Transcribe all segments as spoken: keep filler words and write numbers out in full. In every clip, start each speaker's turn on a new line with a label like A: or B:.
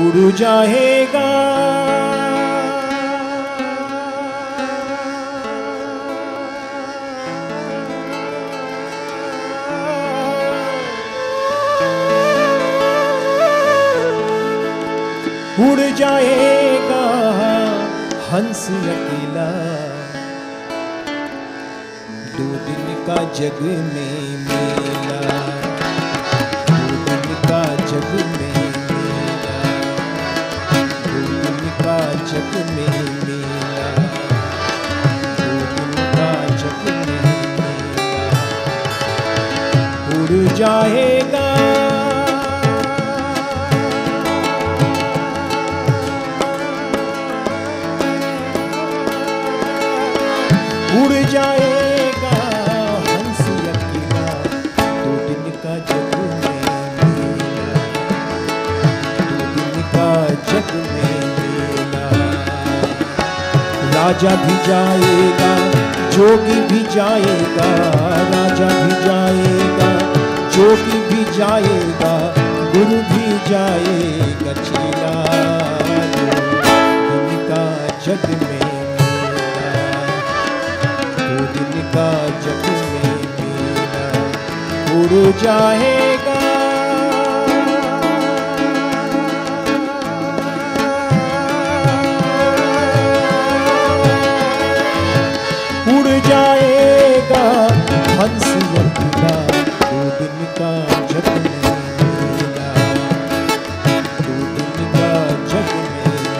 A: उड़ जाएगा। उड़ जाएगा हंस अकेला, दो दिन का जग में मेला, दो दिन का जग में मेला, दो दिन का जग में मेला, दो दिन का जग में मेला। उड़ जाएगा उड़ जाएगा हंस अकेला, दो दिन का जग में मेला, दो दिन का जग में मेला। राजा भी जाएगा, जोगी भी जाएगा, राजा भी जाएगा, जोगी भी जाएगा, गुरु भी जाएगा चेला, दो दिन का जग में का जग में मेला। उड़ जाएगा उड़ जाएगा हंस अकेला, दो दिन का जग में मेला, दो दिन का जग में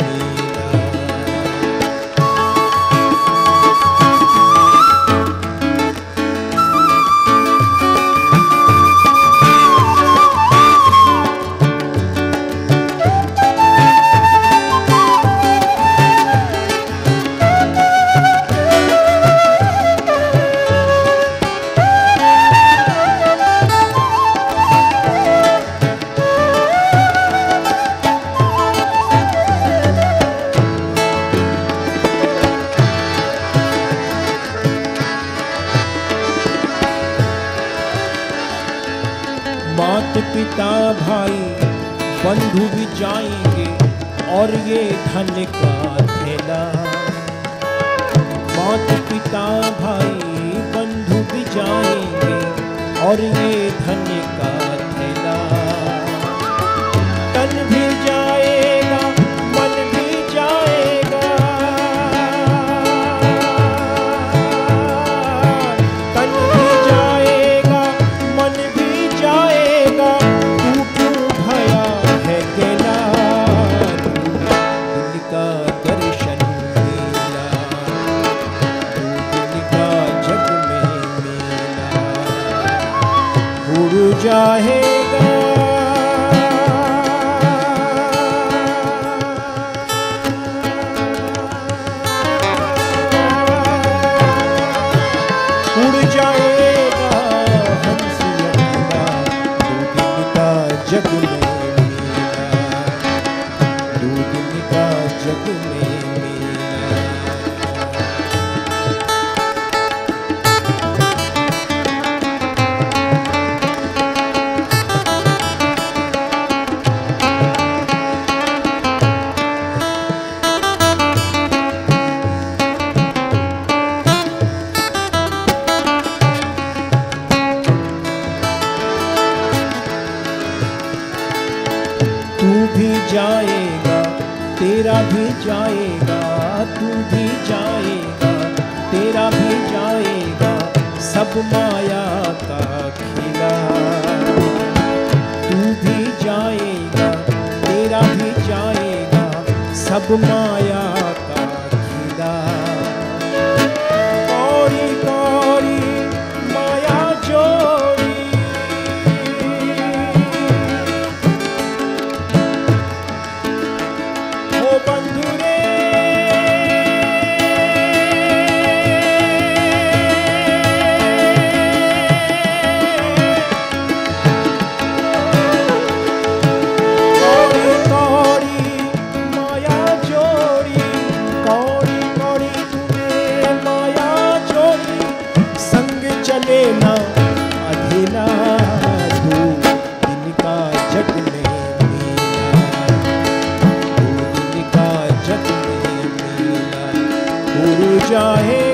A: मात पिता भाई बंधु भी जाएंगे और ये धन का थैला। मात पिता भाई बंधु भी जाएंगे और ये धन का थैला। तन भी जाएगा मन भी जाएगा, तन भी जाएगा मन भी जाएगा, तू क्यों भया है केला, दिल का दर्शन मेला, दिल का जग में मेला। उड़ जाएगा उड़ जाएगा हंस अकेला, दो दिन का जग में मेला, दो दिन का जग में मेला। तू भी जाएगा तेरा भी जाएगा, तू भी जाएगा तेरा भी जाएगा, सब माया का खेला। तू भी जाएगा तेरा भी जाएगा, सब माया का खेला। कौड़ी कौड़ी माया जोड़ी, ओ बंधु रे कौड़ी कौड़ी माया जोड़ी, जाए